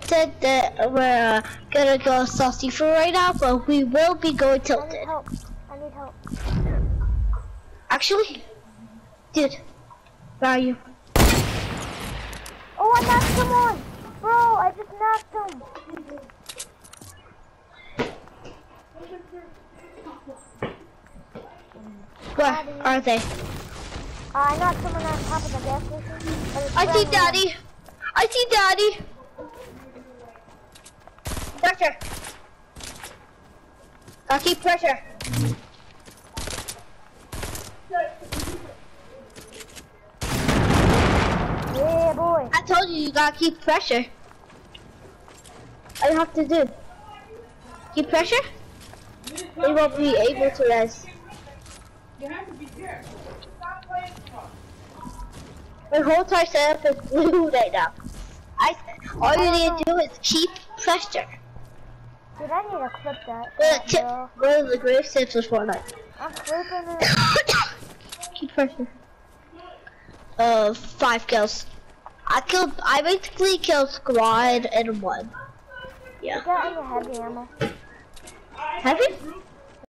tilted that we're gonna go saucy for right now, but we will be going tilted. I need help. Actually, dude, where are you? Oh, I knocked someone! Bro, I just knocked him! Where are they? I knocked someone on top of the gas station. I see Daddy! I see Daddy! Pressure! Gotta keep pressure. Yeah, boy. I told you gotta keep pressure. All you have to do. Keep pressure? They won't be able to res. You have to be careful. Stop playing smart. My whole entire setup is blue right now. All you need to do is keep pressure. Dude, I need to clip that. One of the greatest tips of Fortnite. I'm clipping it. Keep pressure. 5 kills. I basically killed squad and 1. Yeah. You got any heavy ammo? Heavy?